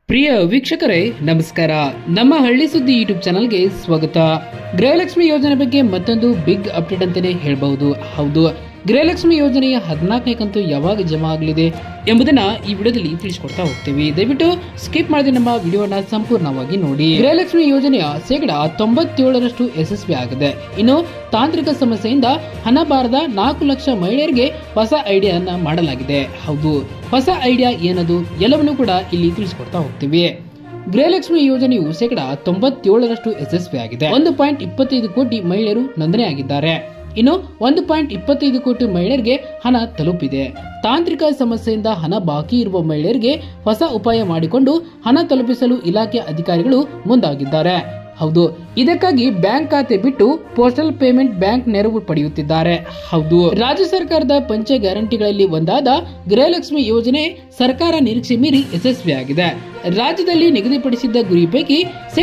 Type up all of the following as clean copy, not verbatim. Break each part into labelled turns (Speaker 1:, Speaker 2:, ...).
Speaker 1: ಪ್ರಿಯ ವೀಕ್ಷಕರೇ ನಮಸ್ಕಾರ. ನಮ್ಮ ಹಳ್ಳಿ ಸುದ್ದಿ ಯೂಟ್ಯೂಬ್ ಚಾನಲ್ಗೆ ಸ್ವಾಗತ. ಗೃಹಲಕ್ಷ್ಮಿ ಯೋಜನೆ ಬಗ್ಗೆ ಮತ್ತೊಂದು ಬಿಗ್ ಅಪ್ಡೇಟ್ ಅಂತಾನೆ ಹೇಳಬಹುದು. ಹೌದು, ಗೃಹಲಕ್ಷ್ಮಿ ಯೋಜನೆಯ 14ನೇ ಕಂತು ಯಾವಾಗ ಜಮಾ ಆಗಲಿದೆ ಎಂಬುದನ್ನ ಈ ವಿಡಿಯೋದಲ್ಲಿ ತಿಳಿಸಿಕೊಡ್ತಾ ಹೋಗ್ತೀವಿ. ದಯವಿಟ್ಟು ಸ್ಕಿಪ್ ಮಾಡದೆ ನಮ್ಮ ವಿಡಿಯೋನ ಸಂಪೂರ್ಣವಾಗಿ ನೋಡಿ. ಗೃಹಲಕ್ಷ್ಮಿ ಯೋಜನೆಯ 97% ಯಶಸ್ವಿ ಆಗಿದೆ. ಇನ್ನು ತಾಂತ್ರಿಕ ಸಮಸ್ಯೆಯಿಂದ ಹಣ ಬಾರದ 4 ಲಕ್ಷ ಮಹಿಳೆಯರಿಗೆ ಹೊಸ ಐಡಿಯಾನ ಮಾಡಲಾಗಿದೆ. ಹೌದು, ಹೊಸ ಐಡಿಯಾ ಏನದು ಎಲ್ಲವನ್ನೂ ಕೂಡ ಇಲ್ಲಿ ತಿಳಿಸಿಕೊಡ್ತಾ ಹೋಗ್ತೀವಿ. ಗೃಹಲಕ್ಷ್ಮಿ ಯೋಜನೆಯು 97% ಯಶಸ್ವಿಯಾಗಿದೆ. 1.25 ಕೋಟಿ ಮಹಿಳೆಯರು ನೋಂದಣಿಯಾಗಿದ್ದಾರೆ. ಇನ್ನು 1.25 ಕೋಟಿ ಮಹಿಳೆಯರಿಗೆ ಹಣ ತಲುಪಿದೆ. ತಾಂತ್ರಿಕ ಸಮಸ್ಯೆಯಿಂದ ಹಣ ಬಾಕಿ ಇರುವ ಮಹಿಳೆಯರಿಗೆ ಹೊಸ ಉಪಾಯ ಮಾಡಿಕೊಂಡು ಹಣ ತಲುಪಿಸಲು ಇಲಾಖೆ ಅಧಿಕಾರಿಗಳು ಮುಂದಾಗಿದ್ದಾರೆ. ಹೌದು, ಇದಕ್ಕಾಗಿ ಬ್ಯಾಂಕ್ ಖಾತೆ ಬಿಟ್ಟು ಪೋಸ್ಟಲ್ ಪೇಮೆಂಟ್ ಬ್ಯಾಂಕ್ ನೆರವು ಪಡೆಯುತ್ತಿದ್ದಾರೆ. ಹೌದು, ರಾಜ್ಯ ಸರ್ಕಾರದ ಪಂಚ ಗ್ಯಾರಂಟಿಗಳಲ್ಲಿ ಒಂದಾದ ಗೃಹಲಕ್ಷ್ಮಿ ಯೋಜನೆ ಸರ್ಕಾರ ನಿರೀಕ್ಷೆ ಮೀರಿ ಯಶಸ್ವಿಯಾಗಿದೆ. ರಾಜ್ಯದಲ್ಲಿ ನಿಗದಿಪಡಿಸಿದ್ದ ಗುರಿ ಪೈಕಿ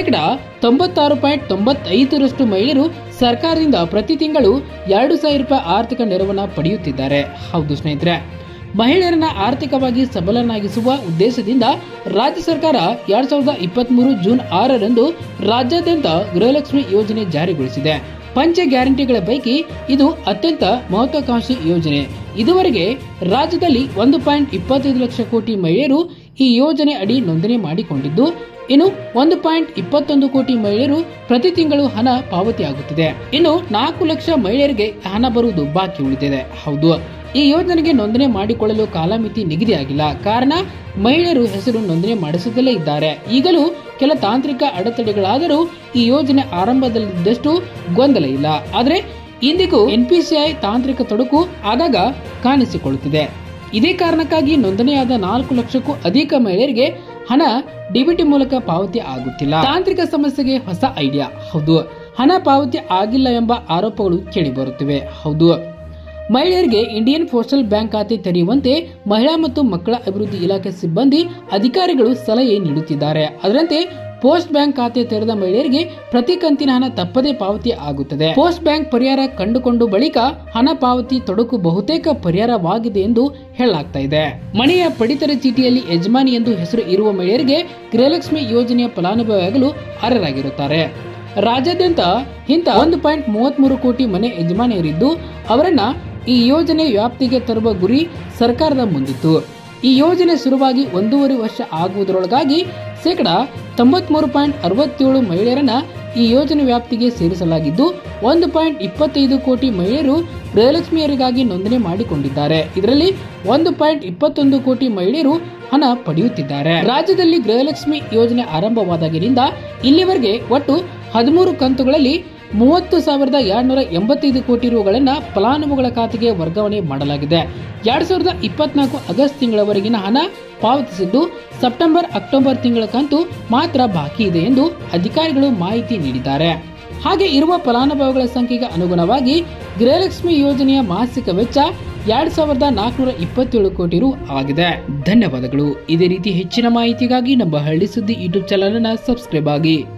Speaker 1: 96.95% ಮಹಿಳೆಯರು ಸರ್ಕಾರದಿಂದ ಪ್ರತಿ ತಿಂಗಳು 2,000 ರೂಪಾಯಿ ಆರ್ಥಿಕ ನೆರವನ್ನ ಪಡೆಯುತ್ತಿದ್ದಾರೆ. ಹೌದು ಸ್ನೇಹಿತರೆ, ಮಹಿಳೆಯರನ್ನ ಆರ್ಥಿಕವಾಗಿ ಸಬಲನಾಗಿಸುವ ಉದ್ದೇಶದಿಂದ ರಾಜ್ಯ ಸರ್ಕಾರ 2023 ಜೂನ್ 6ರಂದು ರಾಜ್ಯಾದ್ಯಂತ ಗೃಹಲಕ್ಷ್ಮಿ ಯೋಜನೆ ಜಾರಿಗೊಳಿಸಿದೆ. ಪಂಚ ಗ್ಯಾರಂಟಿಗಳ ಪೈಕಿ ಇದು ಅತ್ಯಂತ ಮಹತ್ವಾಕಾಂಕ್ಷಿ ಯೋಜನೆ. ಇದುವರೆಗೆ ರಾಜ್ಯದಲ್ಲಿ 1.25 ಲಕ್ಷ ಕೋಟಿ ಮಹಿಳೆಯರು ಈ ಯೋಜನೆ ಅಡಿ ನೋಂದಣಿ ಮಾಡಿಕೊಂಡಿದ್ದು, ಇನ್ನು 1.21 ಕೋಟಿ ಮಹಿಳೆಯರು ಪ್ರತಿ ತಿಂಗಳು ಹಣ ಪಾವತಿಯಾಗುತ್ತಿದೆ. ಇನ್ನು 4 ಲಕ್ಷ ಮಹಿಳೆಯರಿಗೆ ಹಣ ಬರುವುದು ಬಾಕಿ ಉಳಿದಿದೆ. ಹೌದು, ಈ ಯೋಜನೆಗೆ ನೋಂದಣಿ ಮಾಡಿಕೊಳ್ಳಲು ಕಾಲಮಿತಿ ನಿಗದಿಯಾಗಿಲ್ಲ. ಕಾರಣ ಮಹಿಳೆಯರು ಹೆಸರು ನೋಂದಣಿ ಮಾಡಿಸುತ್ತಲೇ ಇದ್ದಾರೆ. ಈಗಲೂ ಕೆಲ ತಾಂತ್ರಿಕ ಅಡೆತಡೆಗಳಾದರೂ ಈ ಯೋಜನೆ ಆರಂಭದಲ್ಲಿದ್ದಷ್ಟು ಗೊಂದಲ ಇಲ್ಲ. ಆದರೆ ಇಂದಿಗೂ NPCI ತಾಂತ್ರಿಕ ತೊಡಕು ಆಗಾಗ ಕಾಣಿಸಿಕೊಳ್ಳುತ್ತಿದೆ. ಇದೇ ಕಾರಣಕ್ಕಾಗಿ ನೋಂದಣಿಯಾದ 4 ಲಕ್ಷಕ್ಕೂ ಅಧಿಕ ಮಹಿಳೆಯರಿಗೆ ಹಣ ಡಿಬಿಟಿ ಮೂಲಕ ಪಾವತಿ ಆಗುತ್ತಿಲ್ಲ. ತಾಂತ್ರಿಕ ಸಮಸ್ಯೆಗೆ ಹೊಸ ಐಡಿಯಾ. ಹೌದು, ಹಣ ಪಾವತಿ ಆಗಿಲ್ಲ ಎಂಬ ಆರೋಪಗಳು ಕೇಳಿ ಬರುತ್ತಿವೆ. ಹೌದು, ಮಹಿಳೆಯರಿಗೆ ಇಂಡಿಯನ್ ಪೋಸ್ಟಲ್ ಬ್ಯಾಂಕ್ ಖಾತೆ ತೆರೆಯುವಂತೆ ಮಹಿಳಾ ಮತ್ತು ಮಕ್ಕಳ ಅಭಿವೃದ್ಧಿ ಇಲಾಖೆ ಸಿಬ್ಬಂದಿ ಅಧಿಕಾರಿಗಳು ಸಲಹೆ ನೀಡುತ್ತಿದ್ದಾರೆ. ಅದರಂತೆ ಪೋಸ್ಟ್ ಬ್ಯಾಂಕ್ ಖಾತೆ ತೆರೆದ ಮಹಿಳೆಯರಿಗೆ ಪ್ರತಿ ಕಂತಿನ ಹಣ ತಪ್ಪದೇ ಪಾವತಿ ಆಗುತ್ತದೆ. ಪೋಸ್ಟ್ ಬ್ಯಾಂಕ್ ಪರಿಹಾರ ಕಂಡುಕೊಂಡು ಬಳಿಕ ಹಣ ಪಾವತಿ ತೊಡಕು ಬಹುತೇಕ ಪರಿಹಾರವಾಗಿದೆ ಎಂದು ಹೇಳಲಾಗ್ತಾ ಇದೆ. ಮನೆಯ ಪಡಿತರ ಚೀಟಿಯಲ್ಲಿ ಯಜಮಾನಿ ಎಂದು ಹೆಸರು ಇರುವ ಮಹಿಳೆಯರಿಗೆ ಗೃಹಲಕ್ಷ್ಮಿ ಯೋಜನೆಯ ಫಲಾನುಭವಿಯಾಗಲು ಅರ್ಹರಾಗಿರುತ್ತಾರೆ. ರಾಜ್ಯಾದ್ಯಂತ ಇಂಥ 1.33 ಕೋಟಿ ಮನೆ ಯಜಮಾನಿಯರಿದ್ದು ಅವರನ್ನ ಈ ಯೋಜನೆ ವ್ಯಾಪ್ತಿಗೆ ತರುವ ಗುರಿ ಸರ್ಕಾರದ ಮುಂದಿತ್ತು. ಈ ಯೋಜನೆ ಶುರುವಾಗಿ 1.5 ವರ್ಷ ಆಗುವುದರೊಳಗಾಗಿ 93.67 ಮಹಿಳೆಯರನ್ನ ಈ ಯೋಜನೆ ವ್ಯಾಪ್ತಿಗೆ ಸೇರಿಸಲಾಗಿದ್ದು 1.25 ಕೋಟಿ ಮಹಿಳೆಯರು ಗೃಹಲಕ್ಷ್ಮಿಯರಿಗಾಗಿ ನೋಂದಣಿ ಮಾಡಿಕೊಂಡಿದ್ದಾರೆ. ಇದರಲ್ಲಿ 1.21 ಕೋಟಿ ಮಹಿಳೆಯರು ಹಣ ಪಡೆಯುತ್ತಿದ್ದಾರೆ. ರಾಜ್ಯದಲ್ಲಿ ಗೃಹಲಕ್ಷ್ಮಿ ಯೋಜನೆ ಆರಂಭವಾದಾಗಿನಿಂದ ಇಲ್ಲಿವರೆಗೆ ಒಟ್ಟು 13 ಕಂತುಗಳಲ್ಲಿ 30,285 ಕೋಟಿ ರುಗಳನ್ನ ಫಲಾನುಭವಿಗಳ ಖಾತೆಗೆ ವರ್ಗಾವಣೆ ಮಾಡಲಾಗಿದೆ. 2024 ಆಗಸ್ಟ್ ತಿಂಗಳವರೆಗಿನ ಹಣ ಪಾವತಿಸಿದ್ದು ಸೆಪ್ಟೆಂಬರ್ ಅಕ್ಟೋಬರ್ ತಿಂಗಳ ಕಂತು ಮಾತ್ರ ಬಾಕಿ ಇದೆ ಎಂದು ಅಧಿಕಾರಿಗಳು ಮಾಹಿತಿ ನೀಡಿದ್ದಾರೆ. ಹಾಗೆ ಇರುವ ಫಲಾನುಭವಿಗಳ ಸಂಖ್ಯೆಗೆ ಅನುಗುಣವಾಗಿ ಗೃಹಲಕ್ಷ್ಮಿ ಯೋಜನೆಯ ಮಾಸಿಕ ವೆಚ್ಚ 2,427 ಕೋಟಿ ರು ಆಗಿದೆ. ಧನ್ಯವಾದಗಳು. ಇದೇ ರೀತಿ ಹೆಚ್ಚಿನ ಮಾಹಿತಿಗಾಗಿ ನಮ್ಮ ಹಳ್ಳಿ ಸುದ್ದಿ ಯೂಟ್ಯೂಬ್ ಚಾನಲ್ ಅನ್ನು ಸಬ್ಸ್ಕ್ರೈಬ್ ಆಗಿ.